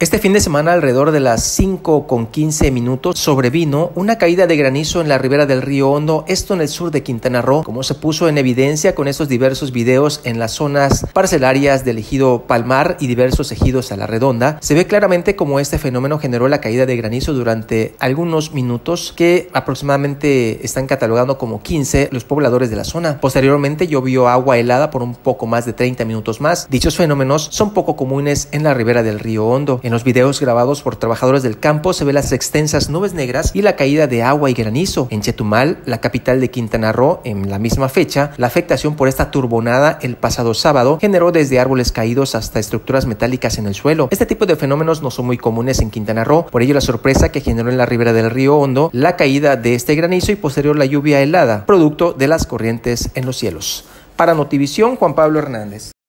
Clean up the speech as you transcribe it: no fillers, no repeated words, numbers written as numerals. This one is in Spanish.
Este fin de semana, alrededor de las 5:15 sobrevino una caída de granizo en la ribera del río Hondo, esto en el sur de Quintana Roo, como se puso en evidencia con estos diversos videos en las zonas parcelarias del ejido Palmar y diversos ejidos a la redonda. Se ve claramente cómo este fenómeno generó la caída de granizo durante algunos minutos, que aproximadamente están catalogando como 15 los pobladores de la zona. Posteriormente llovió agua helada por un poco más de 30 minutos más. Dichos fenómenos son poco comunes en la ribera del río Hondo. En los videos grabados por trabajadores del campo se ve las extensas nubes negras y la caída de agua y granizo. En Chetumal, la capital de Quintana Roo, en la misma fecha, la afectación por esta turbonada el pasado sábado generó desde árboles caídos hasta estructuras metálicas en el suelo. Este tipo de fenómenos no son muy comunes en Quintana Roo, por ello la sorpresa que generó en la ribera del río Hondo la caída de este granizo y posterior la lluvia helada, producto de las corrientes en los cielos. Para Notivisión, Juan Pablo Hernández.